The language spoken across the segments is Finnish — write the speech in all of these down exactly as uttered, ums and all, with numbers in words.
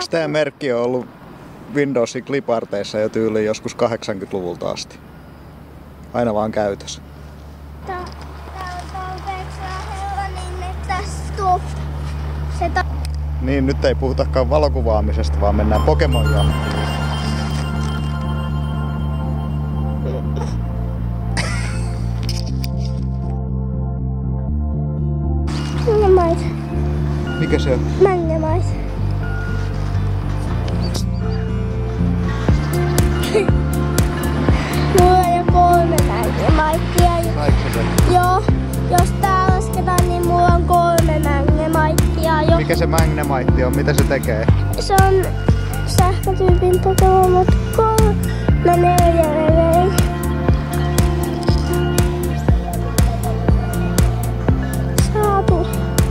Eikö tää merkki ole ollut Windowsin cliparteissa jo tyyliin joskus kahdeksankymmentäluvulta asti? Aina vaan käytössä. Tää on tarpeeksi lähellä, niin että stop. Se ta- Niin, nyt ei puhutakaan valokuvaamisesta, vaan mennään Pokemon-jahtiin. Mängnämait. Mikä se on? Mängnämait. Mulla on jo kolme mängnämaittia. Joo, jos tää lasketaan, niin mulla on kolme mängnämaittia jo. Mikä se Magnemite on? Mitä se tekee? Se on sähkötyypin Pokemon, mut kolme neljä leveä. Saatu.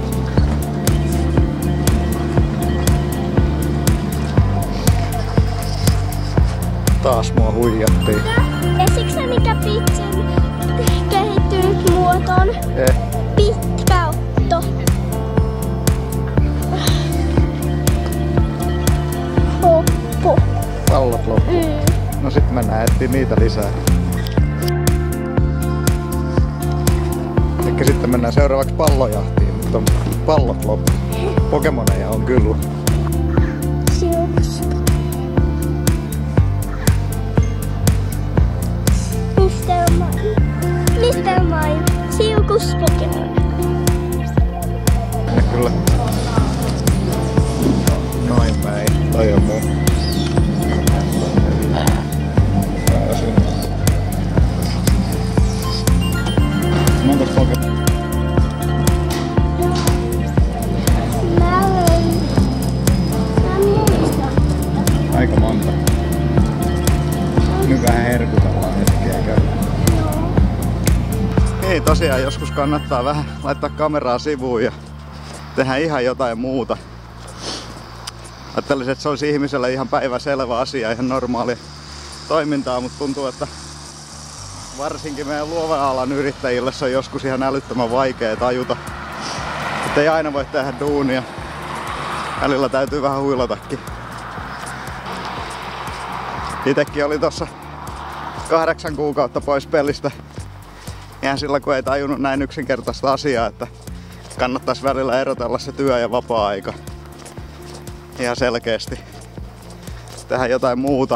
Taas mua huijattiin. Tiesitkö sä mikä pitsin kehittynyt muoto on? Eh. Pitkäotto. Hoppu. Pallot loppu. Mm. No sit mennään etsiä niitä lisää. Ehkä sitten mennään seuraavaksi pallojahtiin, mutta on pallot loppu. Pokemoneja on kyllä. Siukus. mister Mime. mister Mime. Siukus Pokemon. Ja kyllä. Noin päin. Toi on muu. Montas Pokemon? Mä olen... Mä en muista. Aika monta. Nyt vähän herkutellaan hetkeä. Niin, tosiaan joskus kannattaa vähän laittaa kameraa sivuun ja tehdä ihan jotain muuta. Ajattelisin, että se olisi ihmiselle ihan päiväselvä asia, ihan normaalia toimintaa, mutta tuntuu, että varsinkin meidän luovan alan yrittäjille se on joskus ihan älyttömän vaikea tajuta, että ei aina voi tehdä duunia. Välillä täytyy vähän huilatakin. Itekin oli tossa kahdeksan kuukautta pois pelistä. Ihan sillä kun ei tajunnut näin yksinkertaista asiaa, että kannattaisi välillä erotella se työ ja vapaa-aika. Ihan selkeästi. Tehdä jotain muuta.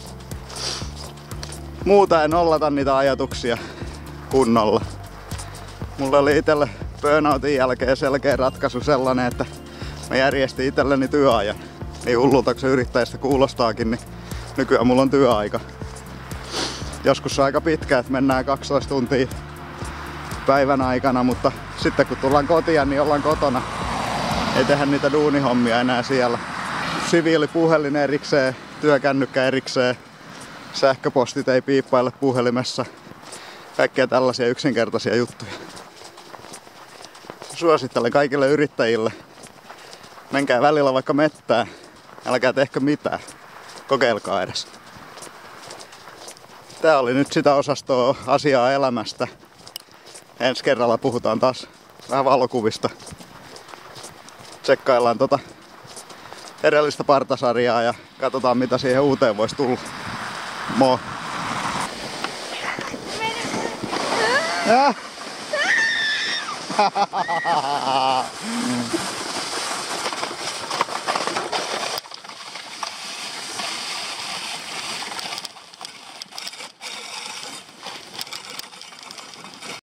Muuta en nollata niitä ajatuksia kunnolla. Mulla oli itselle burnoutin jälkeen selkeä ratkaisu sellainen, että mä järjestin itselleni työajan. Niin hullulta kun se yrittäjistä kuulostaakin, niin nykyään mulla on työaika. Joskus on aika pitkä, että mennään kaksitoista tuntia päivän aikana, mutta sitten kun tullaan kotiin, niin ollaan kotona. Ei tehdä niitä duunihommia enää siellä. Siviilipuhelin erikseen, työkännykkä erikseen, sähköpostit ei piippaile puhelimessa. Kaikkea tällaisia yksinkertaisia juttuja. Suosittelen kaikille yrittäjille. Menkää välillä vaikka mettään. Älkää tehkö mitään. Kokeilkaa edes. Tää oli nyt sitä osastoa asiaa elämästä. Ensi kerralla puhutaan taas vähän valokuvista. Tsekkaillaan tota edellistä partasarjaa ja katsotaan mitä siihen uuteen voisi tulla. Mo!